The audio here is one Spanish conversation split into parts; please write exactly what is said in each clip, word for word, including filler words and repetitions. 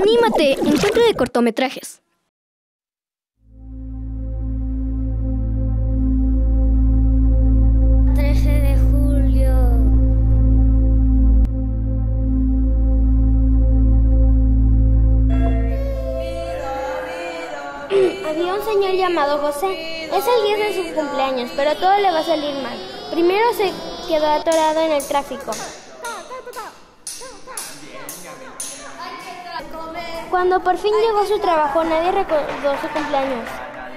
¡Anímate! Encuentro de cortometrajes. trece de julio. Había un señor llamado José. Es el día de su cumpleaños, pero todo le va a salir mal. Primero se quedó atorado en el tráfico. Cuando por fin llegó a su trabajo, nadie recordó su cumpleaños.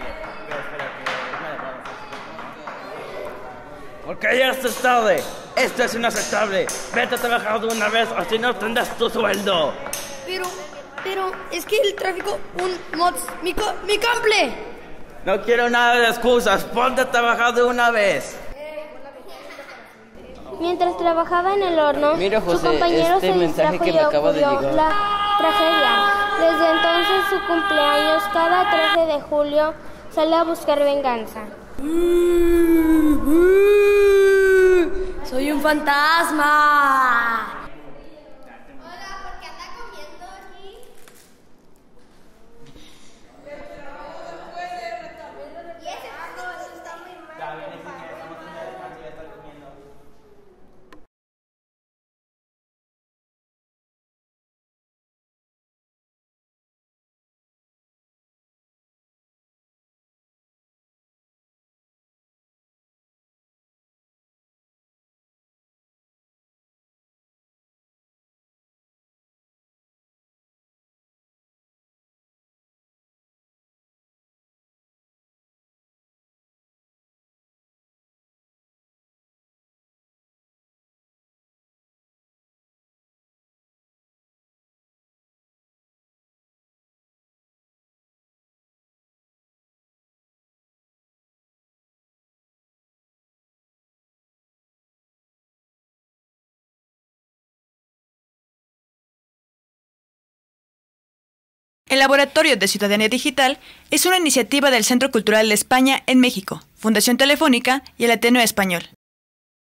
¿Por qué llegaste tarde? Esto es inaceptable. Vete a trabajar de una vez o si no tendrás tu sueldo. Pero, pero, es que el tráfico, un mods, mi, co mi cumple. No quiero nada de excusas. Ponte a trabajar de una vez. Mientras trabajaba en el horno, Mira, José, su compañero este se mensaje distrajo que y me acaba de ocurrió llegar. la tragedia. Desde entonces su cumpleaños, cada trece de julio, sale a buscar venganza. Soy un fantasma. Hola, ¿por qué anda comiendo aquí? Y ese eso está muy mal. El Laboratorio de Ciudadanía Digital es una iniciativa del Centro Cultural de España en México, Fundación Telefónica y el Ateneo Español.